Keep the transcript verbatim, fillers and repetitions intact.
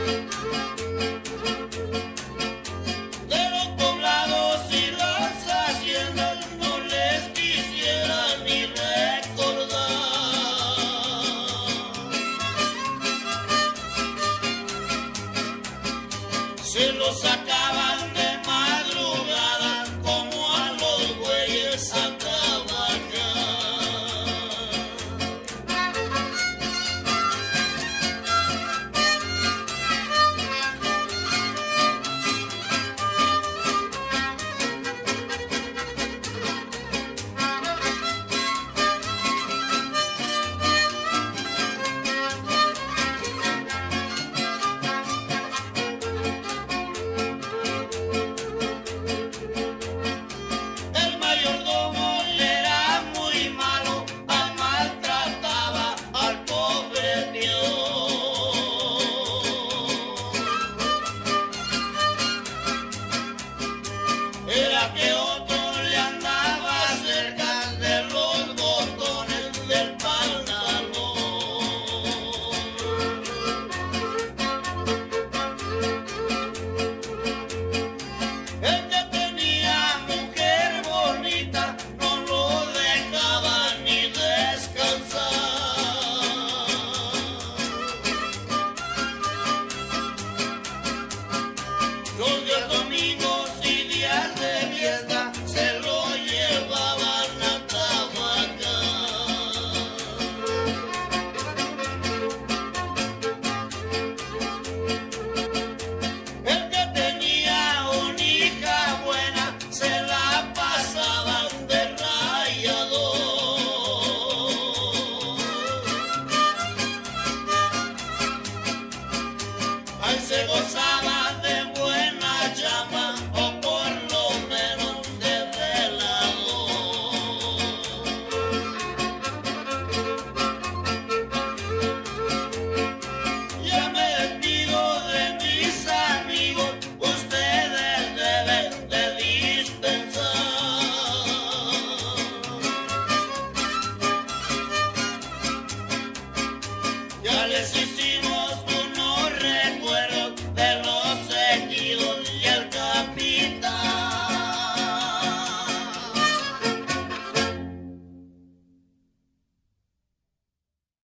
De los poblados y las haciendas no les quisiera ni recordar. Se los sacaban de madrugada como a los bueyes a trabajar. El mayordomo le era muy malo, a maltrataba al pobre Dios. Era que otro le andaba cerca de los botones del pantalón. El que tenía mujer bonita no lo dejaba ni descansar. Los días domingos y días de fiesta se lo llevaban a trabajar. El que tenía una hija buena se la pasaban de rayador. Ahí se gozaba de buena llama o por lo menos de velador. Ya me despido de mis amigos, ustedes deben de dispensar. Ya les hicimos